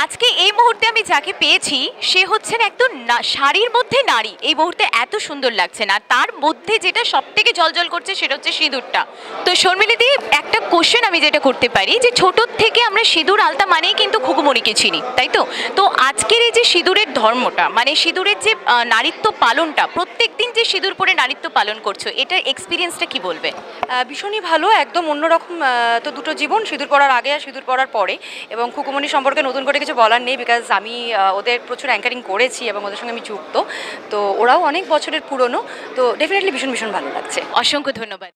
আজকে এই মুহূর্তে আমি যাকে পেয়েছি সে হচ্ছেন একদম শাড়ির মধ্যে নারী। এই মুহূর্তে এত সুন্দর লাগছে না, তার মধ্যে যেটা সব থেকে ঝলঝল করছে সেটা হচ্ছে সিঁদুরটা। তো শর্মিলিদি, একটা কোশ্চেন আমি যেটা করতে পারি যে ছোটোর থেকে আমরা সিঁদুর আলতা মানেই কিন্তু খুকুমণিকে চিনি, তাই তো? তো আজকের এই যে সিঁদুরের ধর্মটা, মানে সিঁদুরের যে নারীত্ব পালনটা, প্রত্যেক দিন যে সিঁদুর পরে নারীত্ব পালন করছো, এটার এক্সপিরিয়েন্সটা কি বলবে? ভীষণই ভালো, একদম অন্যরকম। তো দুটো জীবন, সিঁদুর পরার আগে আর সিঁদুর পরার পরে। এবং খুকুমণি সম্পর্কে নতুন করে কিছু বলার নেই, বিকজ আমি ওদের প্রচুর অ্যাঙ্কারিং করেছি এবং ওদের সঙ্গে আমি যুক্ত। তো ওরাও অনেক বছরের পুরনো। তো ডেফিনেটলি ভীষণ ভীষণ ভালো লাগছে। অসংখ্য ধন্যবাদ।